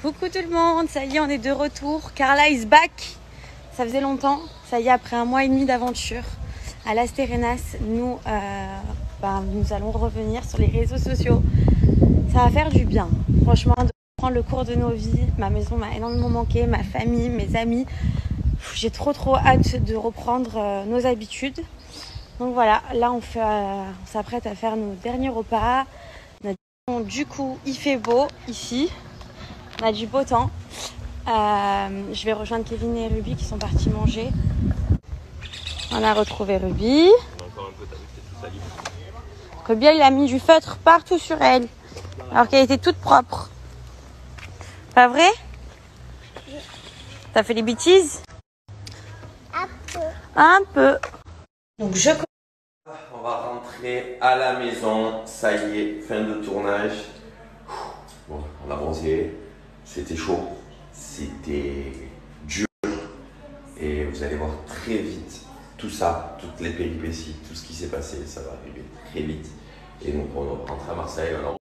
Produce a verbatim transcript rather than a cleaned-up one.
Coucou tout le monde, ça y est, on est de retour. Carla is back. Ça faisait longtemps, ça y est, après un mois et demi d'aventure à Las Terrenas, nous, euh, ben, nous allons revenir sur les réseaux sociaux. Ça va faire du bien, franchement, de prendre le cours de nos vies. Ma maison m'a énormément manqué, ma famille, mes amis. J'ai trop trop hâte de reprendre euh, nos habitudes. Donc voilà, là on, fait, euh, on s'apprête à faire nos derniers repas. Du coup, il fait beau ici, on a du beau temps. Euh, je vais rejoindre Kevin et Ruby qui sont partis manger. On a retrouvé Ruby. Ruby, elle a mis du feutre partout sur elle, alors qu'elle était toute propre. Pas vrai? T'as fait des bêtises? Un peu. Un peu. Donc je On va rentrer à la maison, ça y est, fin de tournage. Bon, on a bronzé, c'était chaud, c'était dur. Et vous allez voir très vite tout ça, toutes les péripéties, tout ce qui s'est passé, ça va arriver très vite. Et donc on rentre à Marseille, on a